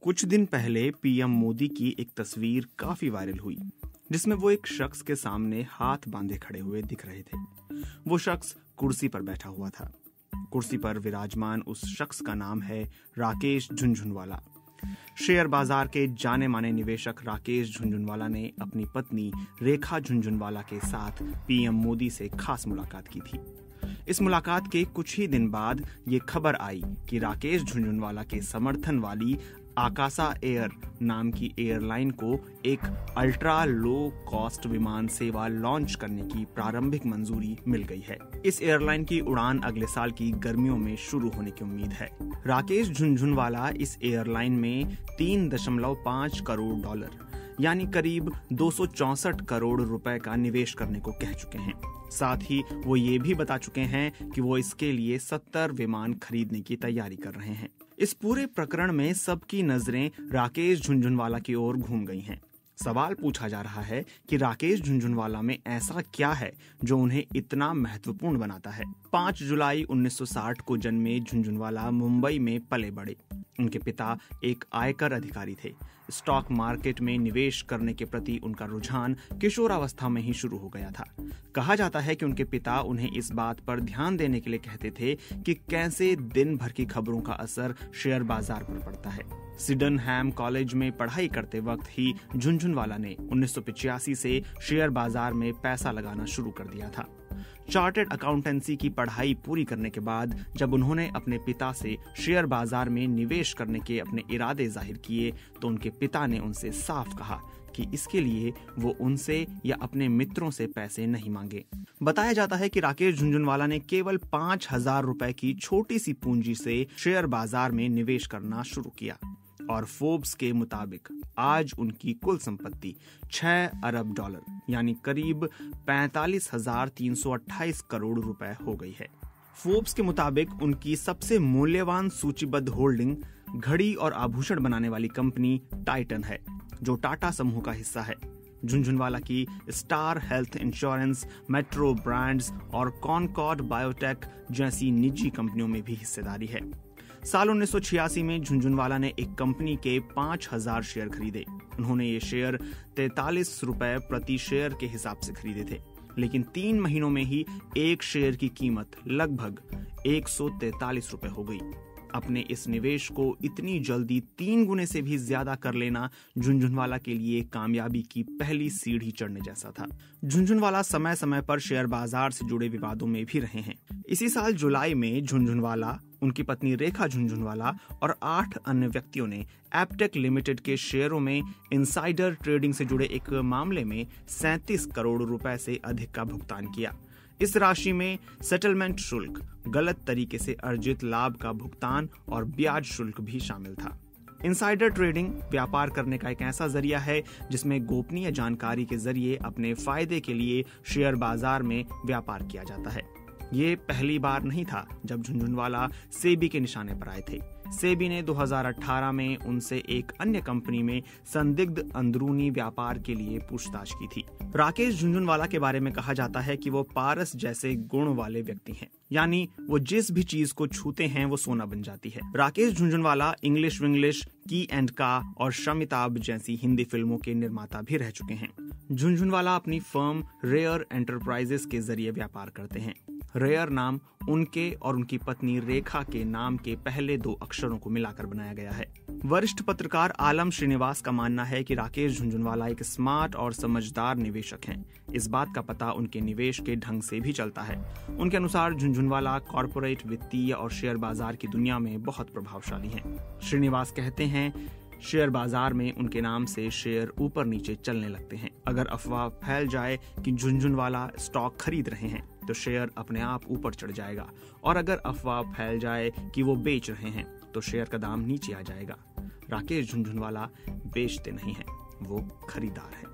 कुछ दिन पहले पीएम मोदी की एक तस्वीर काफी वायरल हुई, जिसमें वो एक शख्स के सामने हाथ बांधे खड़े हुए दिख रहे थे। वो शख्स कुर्सी पर बैठा हुआ था। कुर्सी पर विराजमान उस शख्स का नाम है राकेश झुनझुनवाला। शेयर बाजार के जाने माने निवेशक राकेश झुनझुनवाला ने अपनी पत्नी रेखा झुनझुनवाला के साथ पीएम मोदी से खास मुलाकात की थी। इस मुलाकात के कुछ ही दिन बाद ये खबर आई कि राकेश झुनझुनवाला के समर्थन वाली आकाशा एयर नाम की एयरलाइन को एक अल्ट्रा लो कॉस्ट विमान सेवा लॉन्च करने की प्रारंभिक मंजूरी मिल गई है। इस एयरलाइन की उड़ान अगले साल की गर्मियों में शुरू होने की उम्मीद है। राकेश झुनझुनवाला इस एयरलाइन में $3.5 करोड़ यानी करीब 264 करोड़ रुपए का निवेश करने को कह चुके हैं। साथ ही वो ये भी बता चुके हैं कि वो इसके लिए 70 विमान खरीदने की तैयारी कर रहे हैं। इस पूरे प्रकरण में सबकी नजरें राकेश झुनझुनवाला की ओर घूम गई हैं। सवाल पूछा जा रहा है कि राकेश झुनझुनवाला में ऐसा क्या है जो उन्हें इतना महत्वपूर्ण बनाता है। 5 जुलाई 1960 को जन्मे झुनझुनवाला मुंबई में पले बड़े। उनके पिता एक आयकर अधिकारी थे। स्टॉक मार्केट में निवेश करने के प्रति उनका रुझान किशोरावस्था में ही शुरू हो गया था। कहा जाता है कि उनके पिता उन्हें इस बात पर ध्यान देने के लिए कहते थे कि कैसे दिन भर की खबरों का असर शेयर बाजार पर पड़ता है। सिडनहैम कॉलेज में पढ़ाई करते वक्त ही झुनझुनवाला ने 1985 से शेयर बाजार में पैसा लगाना शुरू कर दिया था। चार्टर्ड अकाउंटेंसी की पढ़ाई पूरी करने के बाद जब उन्होंने अपने पिता से शेयर बाजार में निवेश करने के अपने इरादे जाहिर किए तो उनके पिता ने उनसे साफ कहा कि इसके लिए वो उनसे या अपने मित्रों से पैसे नहीं मांगे। बताया जाता है कि राकेश झुनझुनवाला ने केवल 5,000 रुपए की छोटी सी पूंजी से शेयर बाजार में निवेश करना शुरू किया और फोर्ब्स के मुताबिक आज उनकी कुल संपत्ति $6 अरब यानी करीब 45,328 करोड़ रुपए हो गई है। फोर्ब्स के मुताबिक उनकी सबसे मूल्यवान सूचीबद्ध होल्डिंग घड़ी और आभूषण बनाने वाली कंपनी टाइटन है, जो टाटा समूह का हिस्सा है। झुनझुनवाला की Star Health Insurance, Metro Brands और कॉनकॉर्ड बायोटेक जैसी निजी कंपनियों में भी हिस्सेदारी है। साल 1986 में झुनझुनवाला ने एक कंपनी के 5,000 शेयर खरीदे। उन्होंने ये शेयर 43 रुपए प्रति शेयर के हिसाब से खरीदे थे, लेकिन 3 महीनों में ही एक शेयर की कीमत लगभग 143 रुपए हो गई। अपने इस निवेश को इतनी जल्दी 3 गुने से भी ज्यादा कर लेना झुनझुनवाला के लिए कामयाबी की पहली सीढ़ी चढ़ने जैसा था। झुनझुनवाला समय समय पर शेयर बाजार से जुड़े विवादों में भी रहे हैं। इसी साल जुलाई में झुनझुनवाला, उनकी पत्नी रेखा झुनझुनवाला और 8 अन्य व्यक्तियों ने एप्टेक लिमिटेड के शेयरों में इनसाइडर ट्रेडिंग से जुड़े एक मामले में 37 करोड़ रुपए से अधिक का भुगतान किया। इस राशि में सेटलमेंट शुल्क, गलत तरीके से अर्जित लाभ का भुगतान और ब्याज शुल्क भी शामिल था। इनसाइडर ट्रेडिंग व्यापार करने का एक ऐसा जरिया है जिसमें गोपनीय जानकारी के जरिए अपने फायदे के लिए शेयर बाजार में व्यापार किया जाता है। ये पहली बार नहीं था जब झुनझुनवाला सेबी के निशाने पर आए थे। सेबी ने 2018 में उनसे एक अन्य कंपनी में संदिग्ध अंदरूनी व्यापार के लिए पूछताछ की थी। राकेश झुनझुनवाला के बारे में कहा जाता है कि वो पारस जैसे गुण वाले व्यक्ति हैं, यानी वो जिस भी चीज को छूते हैं वो सोना बन जाती है। राकेश झुनझुनवाला इंग्लिश विंग्लिश, की एंड का और शमिताभ जैसी हिंदी फिल्मों के निर्माता भी रह चुके हैं। झुनझुनवाला अपनी फर्म रेयर एंटरप्राइजेस के जरिए व्यापार करते हैं। रेयर नाम उनके और उनकी पत्नी रेखा के नाम के पहले 2 अक्षरों को मिलाकर बनाया गया है। वरिष्ठ पत्रकार आलम श्रीनिवास का मानना है कि राकेश झुनझुनवाला एक स्मार्ट और समझदार निवेशक हैं। इस बात का पता उनके निवेश के ढंग से भी चलता है। उनके अनुसार झुनझुनवाला कॉर्पोरेट, वित्तीय और शेयर बाजार की दुनिया में बहुत प्रभावशाली हैं। श्रीनिवास कहते हैं, शेयर बाजार में उनके नाम से शेयर ऊपर नीचे चलने लगते हैं। अगर अफवाह फैल जाए कि झुनझुनवाला स्टॉक खरीद रहे हैं तो शेयर अपने आप ऊपर चढ़ जाएगा, और अगर अफवाह फैल जाए कि वो बेच रहे हैं तो शेयर का दाम नीचे आ जाएगा। राकेश झुनझुनवाला बेचते नहीं हैं, वो खरीदार हैं।